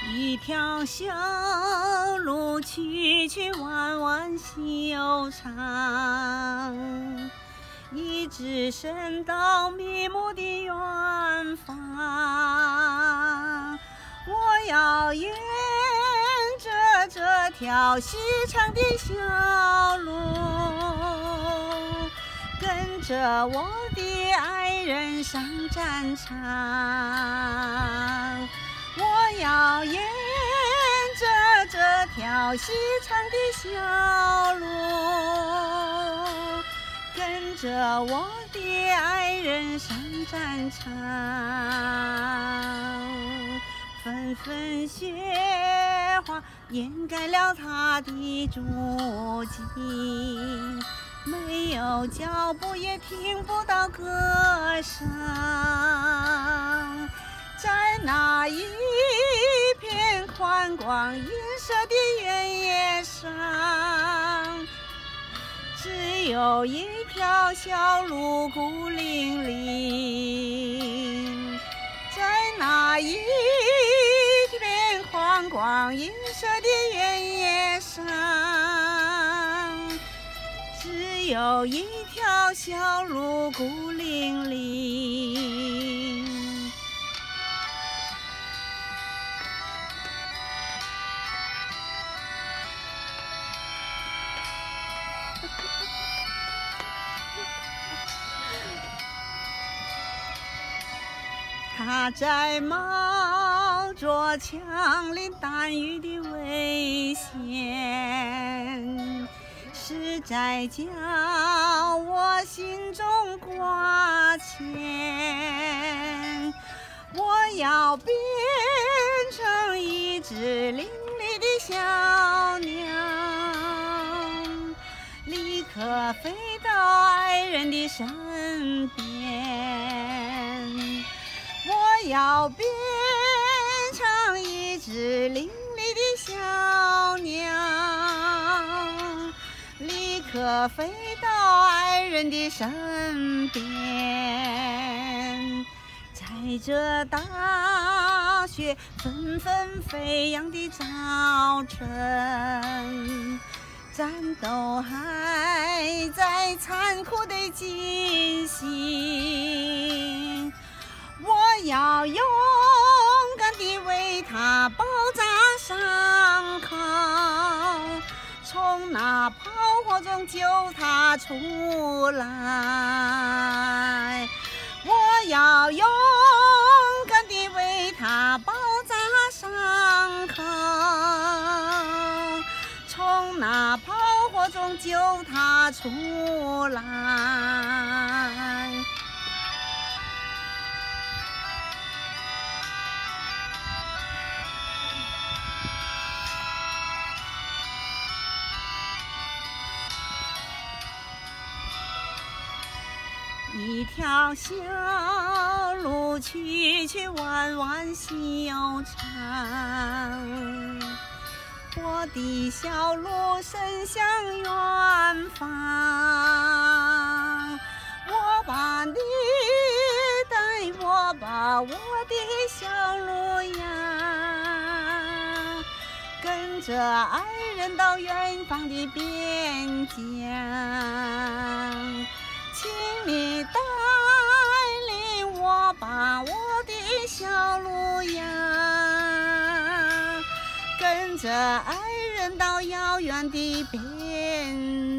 一条小路，曲曲弯弯修长，一直伸到迷目的远方。我要沿着这条细长的小路，跟着我的爱人上战场。我要沿着这条细长的小路，跟着我的爱人上战场。纷纷雪花掩盖了他的足迹，没有脚步也听不到歌声。在那一片宽广银色的原野上，只有一条小路孤零零。在那一片宽广银色的原野上，只有一条小路孤零零。他在冒着枪林弹雨的危险，是在叫我心中挂牵。我要变成一只伶俐的小鸟，立刻飞到爱人的身边。我要变成一只伶俐的小鸟，立刻飞到爱人的身边。在这大雪纷纷飞扬的早晨，战斗还在残酷地进行。我要勇敢地为他包扎伤口，从那炮火中救他出来。我要勇敢地为他包扎伤口，从那炮火中救他出来。一条小路，曲曲弯弯修长，我的小路伸向远方。我把你带，我把我的小路呀，跟着爱人到远方的边疆。请你带领我，把我的小路呀，跟着爱人到遥远的边